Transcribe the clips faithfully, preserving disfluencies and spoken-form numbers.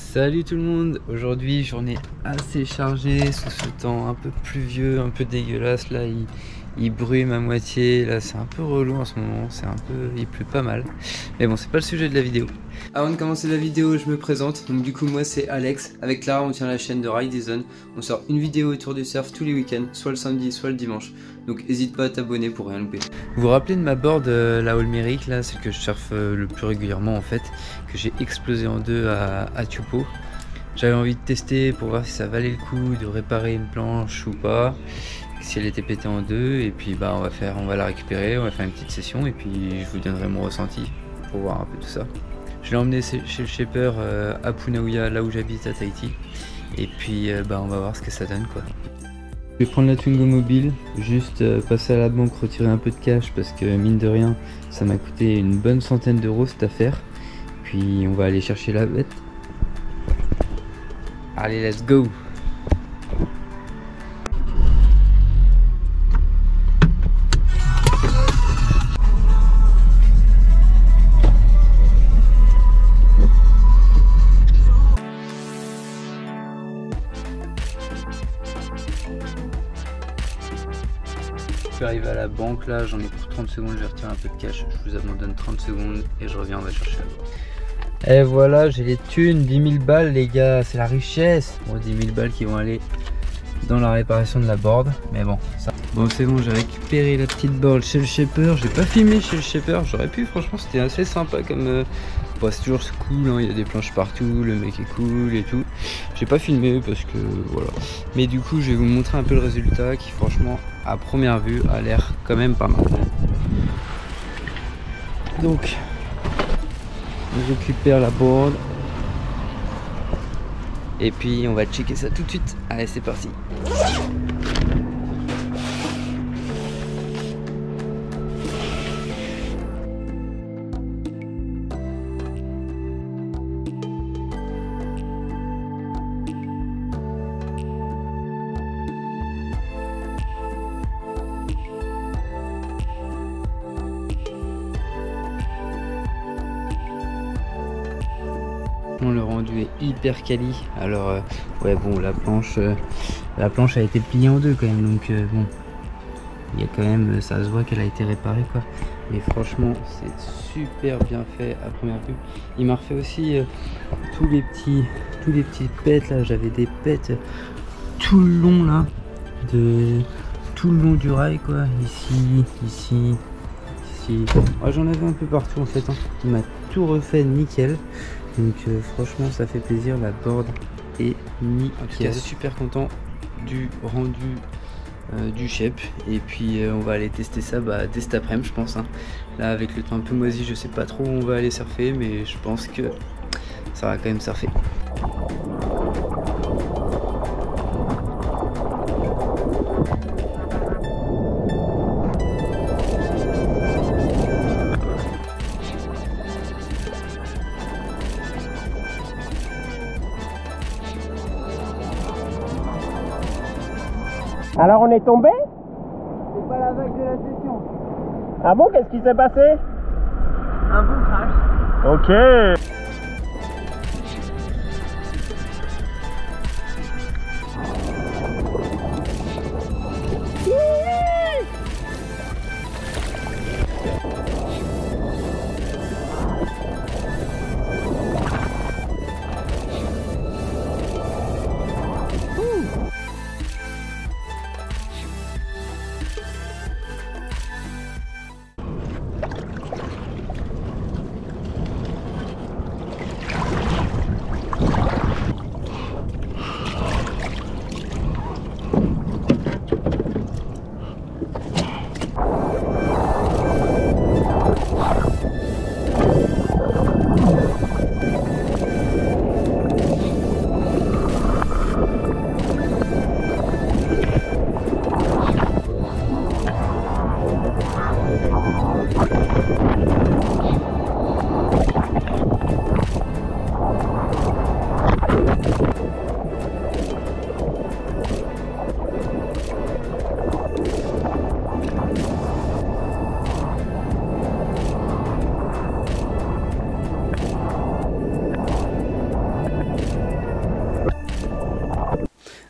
Salut tout le monde, aujourd'hui journée assez chargée sous ce temps un peu pluvieux, un peu dégueulasse. Là il, il brume à moitié, là c'est un peu relou en ce moment, c'est un peu, il pleut pas mal. Mais bon, c'est pas le sujet de la vidéo. Avant de commencer la vidéo, je me présente. Donc du coup moi c'est Alex, avec Clara on tient la chaîne de Ride the Zone. On sort une vidéo autour du surf tous les week-ends, soit le samedi soit le dimanche. Donc n'hésite pas à t'abonner pour rien louper. Vous vous rappelez de ma board, euh, la Olmeric, là, celle que je surfe euh, le plus régulièrement en fait, que j'ai explosé en deux à, à Tupo. J'avais envie de tester pour voir si ça valait le coup de réparer une planche ou pas, si elle était pétée en deux, et puis bah on va faire, on va la récupérer, on va faire une petite session et puis je vous donnerai mon ressenti pour voir un peu tout ça. Je l'ai emmené chez le shaper euh, à Punaouia, là où j'habite à Tahiti, et puis euh, bah on va voir ce que ça donne quoi. Je vais prendre la Twingo mobile, juste euh, passer à la banque, retirer un peu de cash parce que mine de rien ça m'a coûté une bonne centaine d'euros cette affaire. Puis on va aller chercher la bête. Allez, let's go! Je suis arrivé à la banque là, j'en ai pour trente secondes, je vais retirer un peu de cash, je vous abandonne trente secondes et je reviens, on va chercher la banque. Et voilà, j'ai les thunes, dix mille balles les gars, c'est la richesse. Bon, dix mille balles qui vont aller dans la réparation de la board, mais bon, ça. Bon, c'est bon, j'ai récupéré la petite board chez le shaper, j'ai pas filmé chez le shaper, j'aurais pu, franchement, c'était assez sympa comme... Euh... Bon, c'est toujours cool, hein, il y a des planches partout, le mec est cool et tout. J'ai pas filmé parce que voilà. Mais du coup, je vais vous montrer un peu le résultat qui, franchement, à première vue, a l'air quand même pas mal. Donc, on récupère la board. Et puis, on va checker ça tout de suite. Allez, c'est parti. Le rendu est hyper quali. Alors euh, ouais bon, la planche euh, la planche a été pliée en deux quand même, donc euh, bon, il y a quand même, ça se voit qu'elle a été réparée quoi, mais franchement c'est super bien fait à première vue. Il m'a refait aussi euh, tous les petits tous les petits pets là, j'avais des pets tout le long là, de tout le long du rail quoi, ici ici ici, oh, j'en avais un peu partout en fait, hein. Il m'a tout refait nickel. Donc euh, franchement ça fait plaisir, la board est nickel. En tout cas super content du rendu euh, du shape. Et puis euh, on va aller tester ça bah, dès cet après-midi je pense, hein. Là avec le temps un peu moisi je sais pas trop où on va aller surfer, mais je pense que ça va quand même surfer. Alors on est tombé? C'est pas la vague de la session. Ah bon, qu'est-ce qui s'est passé? Un bon crash. Ok.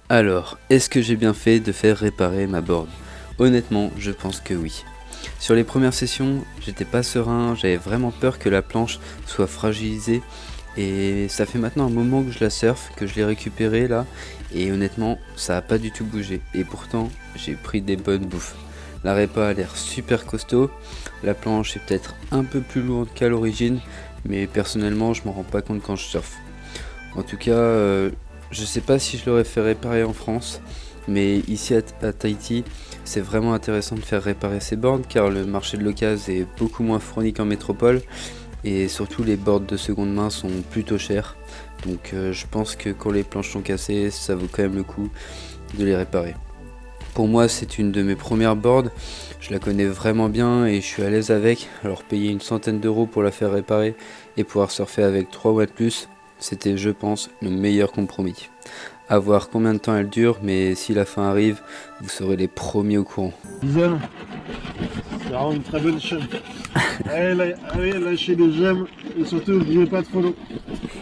Alors, est-ce que j'ai bien fait de faire réparer ma board? Honnêtement, je pense que oui. Sur les premières sessions, j'étais pas serein, j'avais vraiment peur que la planche soit fragilisée. Et ça fait maintenant un moment que je la surfe, que je l'ai récupérée là, et honnêtement, ça a pas du tout bougé. Et pourtant, j'ai pris des bonnes bouffes. La répa a l'air super costaud, la planche est peut-être un peu plus lourde qu'à l'origine, mais personnellement, je m'en rends pas compte quand je surfe. En tout cas, euh, je sais pas si je l'aurais fait réparer en France, mais ici à, à Tahiti, c'est vraiment intéressant de faire réparer ces boards car le marché de l'occasion est beaucoup moins fourni qu'en métropole et surtout les boards de seconde main sont plutôt chers. Donc euh, je pense que quand les planches sont cassées, ça vaut quand même le coup de les réparer. Pour moi, c'est une de mes premières boards, je la connais vraiment bien et je suis à l'aise avec, alors payer une centaine d'euros pour la faire réparer et pouvoir surfer avec trois watts plus, c'était, je pense, le meilleur compromis. À voir combien de temps elle dure, mais si la fin arrive, vous serez les premiers au courant. Dizaine, c'est vraiment une très bonne chaîne. Allez, allez lâchez des j'aime et surtout n'oubliez pas de follow.